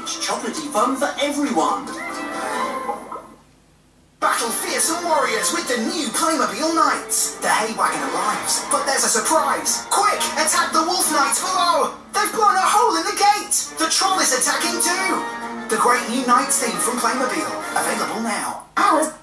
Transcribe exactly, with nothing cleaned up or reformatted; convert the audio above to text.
vintage chocolatey fun for everyone. Battle fearsome warriors with the new Playmobil Knights. The hay wagon arrives, but there's a surprise. Quick, attack the wolf knights below. They've blown a hole in the gate. The troll is attacking too. The great new Knights theme from Playmobil, available now. Ours.